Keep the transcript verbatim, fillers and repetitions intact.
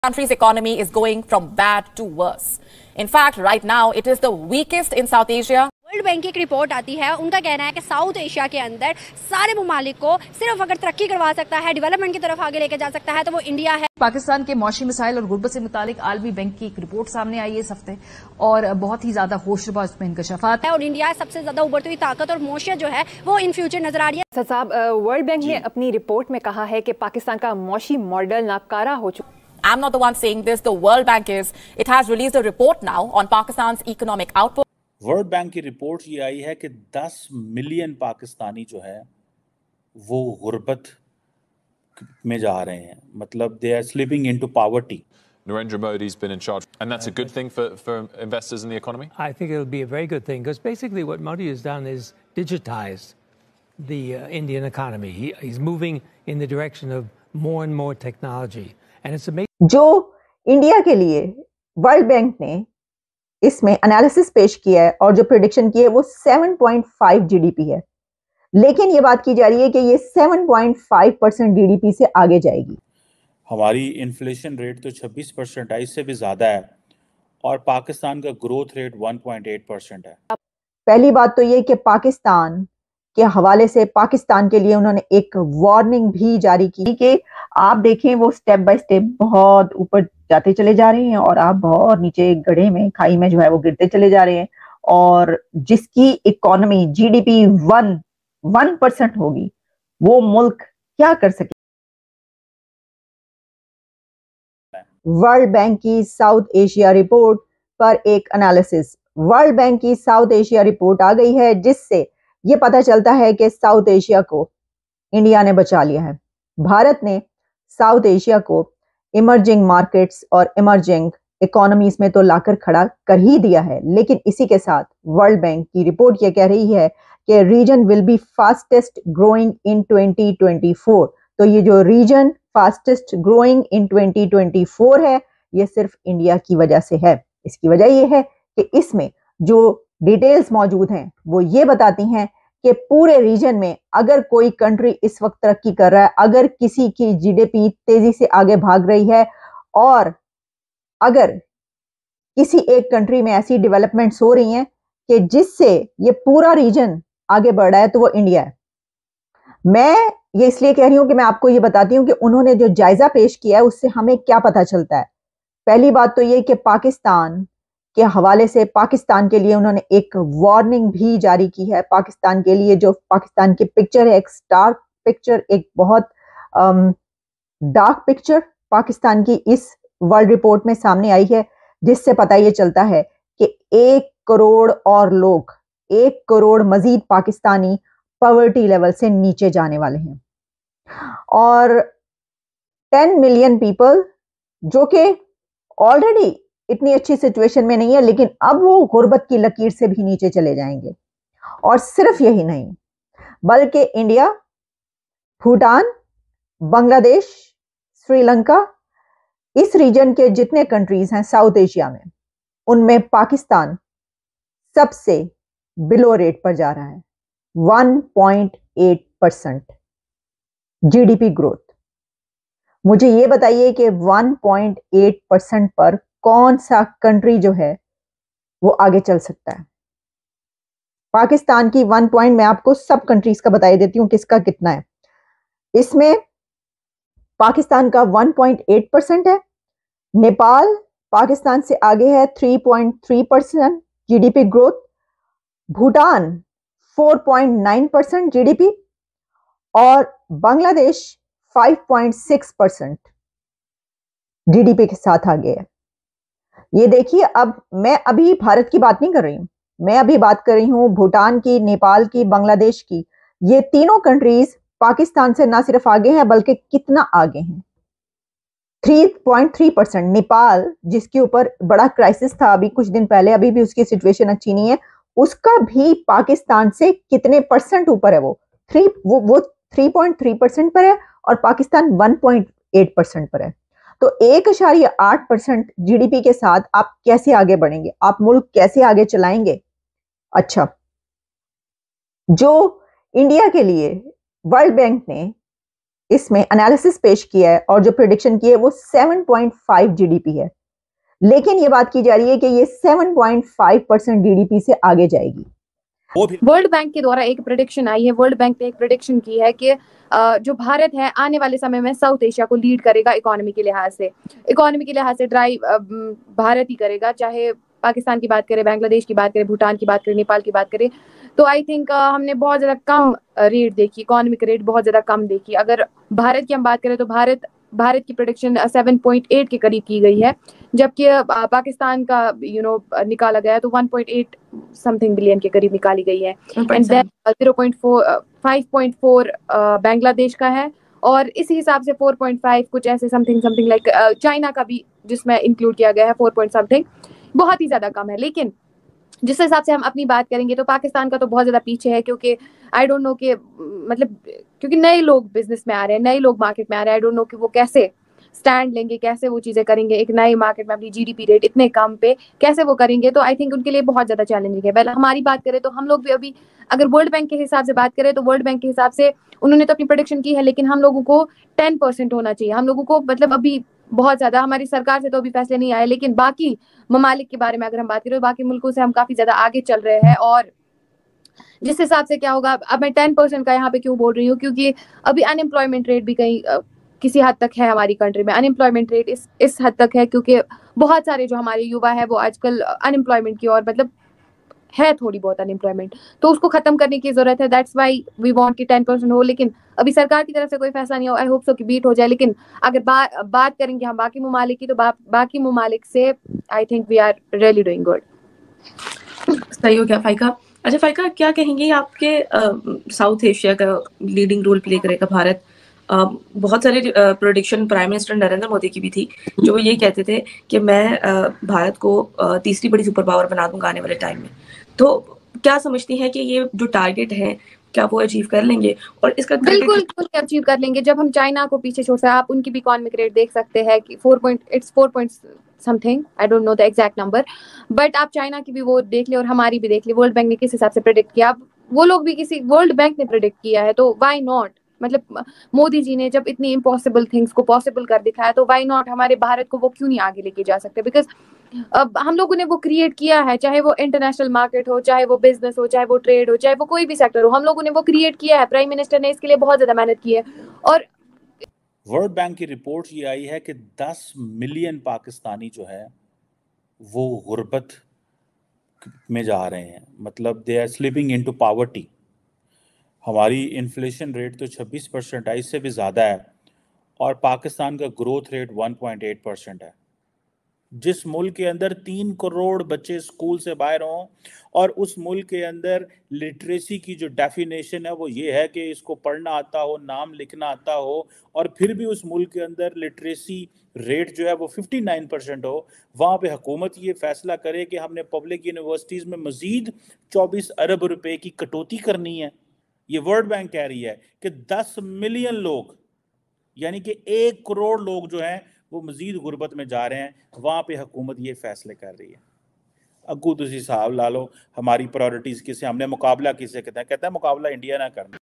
country's economy is going from bad to worse. In fact, right now it is the weakest in South Asia. World bank की एक report आती है, उनका कहना है कि साउथ एशिया के अंदर सारे ममालिक को सिर्फ अगर तरक्की करवा सकता है, डेवलपमेंट की तरफ आगे लेके जा सकता है तो वो इंडिया है। पाकिस्तान के मौशी मिसाइल और गुर्बत से मुतालिक आलमी बैंक की एक रिपोर्ट सामने आई है इस हफ्ते और बहुत ही ज्यादा होशरुबा उसमें इंकशाफात है और इंडिया सबसे ज्यादा उभरती हुई ताकत और मौशियत जो है वो इन फ्यूचर नजर आ रही है। साहब, वर्ल्ड बैंक ने अपनी रिपोर्ट में कहा है कि पाकिस्तान का मौशी मॉडल नाकारा हो चुका। I'm not the one saying this. The World Bank is. It has released a report now on Pakistan's economic output. World bank की रिपोर्ट ये आई है कि दस मिलियन पाकिस्तानी जो है वो गुर्बत में जा रहे हैं, मतलब they are slipping into poverty. Narendra Modi's been in charge, and that's a good thing for, for investors in the economy? I think it'll be a very good thing, because basically what Modi has done is digitized the uh, Indian economy. He, he's moving in the direction of more and more technology. And it's amazing. जो India के लिए world bank ने इसमें analysis पेश किया है और जो प्रेडिक्शन की है वो सात पॉइंट पाँच जीडीपी है, लेकिन ये बात की जा रही है कि ये सात पॉइंट पाँच परसेंट जीडीपी से आगे जाएगी। हमारी इन्फ्लेशन रेट तो छब्बीस परसेंट है, इससे भी ज्यादा है, और पाकिस्तान का ग्रोथ रेट एक पॉइंट आठ परसेंट है। पहली बात तो ये कि पाकिस्तान के हवाले से पाकिस्तान के लिए उन्होंने एक वार्निंग भी जारी की कि आप देखें वो स्टेप बाय स्टेप बहुत ऊपर जाते चले जा रहे हैं और आप बहुत नीचे गड्ढे में, खाई में जो है वो गिरते चले जा रहे हैं, और जिसकी economy GDP one one percent होगी वो मुल्क क्या कर सके। वर्ल्ड बैंक की साउथ एशिया रिपोर्ट पर एक एनालिसिस। वर्ल्ड बैंक की साउथ एशिया रिपोर्ट आ गई है जिससे ये पता चलता है कि साउथ एशिया को इंडिया ने बचा लिया है। भारत ने साउथ एशिया को इमर्जिंग मार्केट्स और इमर्जिंग इकोनॉमीज में तो लाकर खड़ा कर ही दिया है, लेकिन इसी के साथ वर्ल्ड बैंक की रिपोर्ट ये कह रही है कि region will be fastest growing in twenty twenty four. तो ये जो region fastest growing in twenty twenty four है ये सिर्फ इंडिया की वजह से है। इसकी वजह ये है कि इसमें जो डिटेल्स मौजूद हैं वो ये बताती हैं कि पूरे रीजन में अगर कोई कंट्री इस वक्त तरक्की कर रहा है, अगर किसी की जीडीपी तेजी से आगे भाग रही है और अगर किसी एक कंट्री में ऐसी डेवलपमेंट्स हो रही हैं कि जिससे ये पूरा रीजन आगे बढ़ रहा है तो वो इंडिया है। मैं ये इसलिए कह रही हूं कि मैं आपको ये बताती हूं कि उन्होंने जो जायजा पेश किया है उससे हमें क्या पता चलता है। पहली बात तो ये कि पाकिस्तान के हवाले से पाकिस्तान के लिए उन्होंने एक वार्निंग भी जारी की है। पाकिस्तान के लिए जो पाकिस्तान की पिक्चर है, एक स्टार पिक्चर, एक बहुत डार्क पिक्चर पाकिस्तान की इस वर्ल्ड रिपोर्ट में सामने आई है, जिससे पता ये चलता है कि एक करोड़ और लोग, एक करोड़ मजीद पाकिस्तानी पॉवर्टी लेवल से नीचे जाने वाले हैं और टेन मिलियन पीपल जो कि ऑलरेडी इतनी अच्छी सिचुएशन में नहीं है, लेकिन अब वो गुर्बत की लकीर से भी नीचे चले जाएंगे। और सिर्फ यही नहीं बल्कि इंडिया, भूटान, बांग्लादेश, श्रीलंका, इस रीजन के जितने कंट्रीज हैं साउथ एशिया में, उनमें पाकिस्तान सबसे बिलो रेट पर जा रहा है, एक पॉइंट आठ परसेंट जीडीपी ग्रोथ। मुझे ये बताइए कि एक पॉइंट आठ परसेंट पर कौन सा कंट्री जो है वो आगे चल सकता है। पाकिस्तान की वन पॉइंट मैं आपको सब कंट्रीज का बता देती हूं किसका कितना है। इसमें पाकिस्तान का एक पॉइंट आठ परसेंट है, नेपाल पाकिस्तान से आगे है तीन पॉइंट तीन परसेंट जीडीपी ग्रोथ, भूटान चार पॉइंट नौ परसेंट जीडीपी और बांग्लादेश पाँच पॉइंट छह परसेंट जीडीपी के साथ आगे है। ये देखिए, अब मैं अभी भारत की बात नहीं कर रही हूं, मैं अभी बात कर रही हूं भूटान की, नेपाल की, बांग्लादेश की। ये तीनों कंट्रीज पाकिस्तान से ना सिर्फ आगे हैं बल्कि कितना आगे हैं, तीन पॉइंट तीन परसेंट। नेपाल जिसके ऊपर बड़ा क्राइसिस था अभी कुछ दिन पहले, अभी भी उसकी सिचुएशन अच्छी नहीं है, उसका भी पाकिस्तान से कितने परसेंट ऊपर है, वो थ्री वो वो थ्री पॉइंट थ्री परसेंट पर है और पाकिस्तान वन पॉइंट आठ परसेंट पर है। तो एक इशारिया आठ परसेंट जीडीपी के साथ आप कैसे आगे बढ़ेंगे, आप मुल्क कैसे आगे चलाएंगे। अच्छा, जो इंडिया के लिए वर्ल्ड बैंक ने इसमें एनालिसिस पेश किया है और जो प्रिडिक्शन की है वो सेवन पॉइंट फाइव जीडीपी है, लेकिन ये बात की जा रही है कि ये seven point five percent GDP से आगे जाएगी। वर्ल्ड बैंक के द्वारा एक प्रेडिक्शन आई है, वर्ल्ड बैंक ने एक प्रेडिक्शन की है कि जो भारत है आने वाले समय में साउथ एशिया को लीड करेगा इकोनॉमी के लिहाज से। इकोनॉमी के लिहाज से ड्राइव भारत ही करेगा, चाहे पाकिस्तान की बात करें, बांग्लादेश की बात करें, भूटान की बात करें, नेपाल की बात करें। तो आई थिंक हमने बहुत ज़्यादा कम रेट देखी, इकोनॉमिक रेट बहुत ज़्यादा कम देखी। अगर भारत की हम बात करें तो भारत भारत की प्रेडिक्शन सात पॉइंट आठ के करीब की गई है, जबकि पाकिस्तान का यू नो निकाला गया तो one point eight something billion के करीब निकाली गई है। And then zero point four five point four Bangladesh का है, और इसी हिसाब से फोर पॉइंट फाइव कुछ ऐसे समथिंग समथिंग लाइक चाइना का भी जिसमें इंक्लूड किया गया है फोर पॉइंट समथिंग, बहुत ही ज़्यादा कम है। लेकिन जिस हिसाब से हम अपनी बात करेंगे तो पाकिस्तान का तो बहुत ज़्यादा पीछे है, क्योंकि आई डोंट नो कि मतलब क्योंकि नए लोग बिजनेस में आ रहे हैं, नए लोग मार्केट में आ रहे हैं। आई डोंट नो कि वो कैसे स्टैंड लेंगे, कैसे वो चीज़ें करेंगे एक नए मार्केट में, अपनी जीडीपी रेट इतने कम पे कैसे वो करेंगे। तो आई थिंक उनके लिए बहुत ज़्यादा चैलेंजिंग है। वेल हमारी बात करें तो हम लोग भी अभी अगर वर्ल्ड बैंक के हिसाब से बात करें तो वर्ल्ड बैंक के हिसाब से उन्होंने तो अपनी प्रेडिक्शन की है, लेकिन हम लोगों को टेन परसेंट होना चाहिए। हम लोगों को मतलब अभी बहुत ज़्यादा, हमारी सरकार से तो अभी फैसले नहीं आए, लेकिन बाकी ममालिक के बारे में अगर हम बात करें तो बाकी मुल्कों से हम काफ़ी ज़्यादा आगे चल रहे हैं। और जिस हिसाब से क्या होगा, अब मैं टेन परसेंट का यहाँ पे क्यों बोल रही हूँ, क्योंकि अभी अनएम्प्लॉयमेंट रेट भी कहीं किसी हद तक है हमारी कंट्री में। अनएम्प्लॉयमेंट रेट इस इस हद तक है क्योंकि बहुत सारे जो हमारे युवा है वो आजकल अनएम्प्लॉयमेंट की ओर मतलब है थोड़ी बहुत अनएम्प्लॉयमेंट, तो उसको खत्म करने की जरूरत है। दैट्स व्हाई वी वांट कि टेन परसेंट हो, लेकिन अभी सरकार की तरफ से कोई फैसला नहीं हो। आई होप सो कि बीट हो जाए। लेकिन अगर बा, बात करेंगे हम बाकी ममालिक की तो बा, बाकी ममालिक से I think we are really doing good. सही हो गया फाइका। अच्छा फाइका, क्या कहेंगे आपके साउथ एशिया का लीडिंग रोल प्ले करेगा भारत? Uh, बहुत सारे prediction prime minister Narendra Modi की भी थी, जो वो ये कहते थे कि मैं uh, भारत को uh, तीसरी बड़ी सुपर पावर बना दूंगा आने वाले टाइम में। तो क्या समझती हैं कि ये जो टारगेट है क्या वो अचीव कर लेंगे? और इसका बिल्कुल अचीव कर लेंगे जब हम चाइना को पीछे छोड़ सकते हैं। आप उनकी भी इकोनॉमिक रेट देख सकते हैं कि four point it's four point something, I don't know the exact number, but आप चाइना की भी वो देख ले और हमारी भी देख ले। वर्ल्ड बैंक ने किस हिसाब से प्रेडिक्ट किया, वो लोग भी किसी वर्ल्ड बैंक ने प्रेडिक्ट किया है, तो व्हाई नॉट। मतलब मोदी जी ने जब इतनी इम्पॉसिबल थिंग्स को पॉसिबल कर दिखाया तो व्हाई नॉट हमारे भारत को वो क्यों नहीं आगे लेके जा सकते? बिकॉज अब हम लोगों ने वो क्रिएट किया है, चाहे वो इंटरनेशनल मार्केट हो, चाहे वो बिजनेस हो, चाहे वो ट्रेड हो, चाहे वो कोई भी सेक्टर हो, हम लोगों ने वो क्रिएट किया है। प्राइम मिनिस्टर ने इसके लिए बहुत ज्यादा मेहनत की है। और वर्ल्ड बैंक की रिपोर्ट ये आई है कि दस मिलियन पाकिस्तानी जो है वो गुर्बत में जा रहे हैं, मतलब they are slipping into poverty. हमारी इन्फ्लेशन रेट तो छब्बीस परसेंट है, इससे भी ज़्यादा है, और पाकिस्तान का growth rate one point eight percent है। जिस मुल्क के अंदर तीन करोड़ बच्चे स्कूल से बाहर हों और उस मुल्क के अंदर लिटरेसी की जो डेफिनेशन है वो ये है कि इसको पढ़ना आता हो, नाम लिखना आता हो, और फिर भी उस मुल्क के अंदर लिटरेसी रेट जो है वो उनसठ परसेंट हो, वहाँ पे हुकूमत ये फैसला करे कि हमने पब्लिक यूनिवर्सिटीज़ में मज़ीद चौबीस अरब रुपए की कटौती करनी है। ये वर्ल्ड बैंक कह रही है कि दस मिलियन लोग यानी कि एक करोड़ लोग जो हैं वो मजीद गुर्बत में जा रहे हैं, वहाँ पे हुकूमत ये फैसले कर रही है। अगू तुसी हिसाब ला लो हमारी प्रायोरिटीज़ किसे, हमने मुकाबला किसे कहते हैं? कहते हैं मुकाबला इंडिया ना करना।